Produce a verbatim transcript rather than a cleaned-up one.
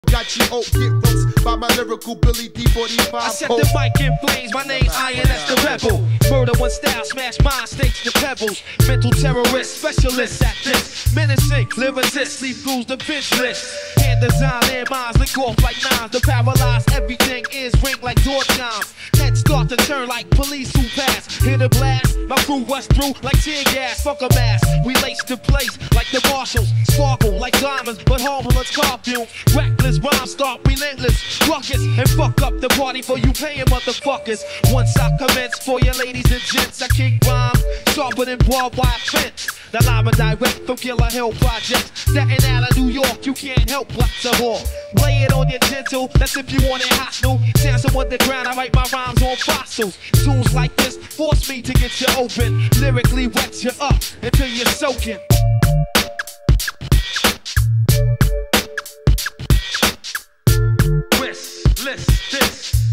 Got you out, get roast by my lyrical Billy D forty-five. I set the mic in flames, my name Iron as the rebel. Murder one style, smash mind, stakes the pebbles. Mental terrorist, specialist at this. Menacing, live resist, leave fools defenseless. Hand design their minds, lick off like nines. The paralyzed, everything is ring like door chimes. Heads start to turn like police who pass. Hear the blast, my crew rush through like tear gas. Fuck a mask, we lace the place like the marshals. Sparkle like diamonds, but harmless perfume. Reckless rhymes start relentless, ruckus, and fuck up the party for you paying motherfuckers. Once I commence for your ladies and gents, I kick rhymes sharper than barbed wire fence. The live and direct from Killer Hill Projects. Staten Island, New York, you can't help but to whore. Lay it on your gentle, that's if you want it hostile. Sounds from underground, I write my rhymes on fossils. Tunes like this force me to get you open. Lyrically wet you up until you're soaking. Restless, this.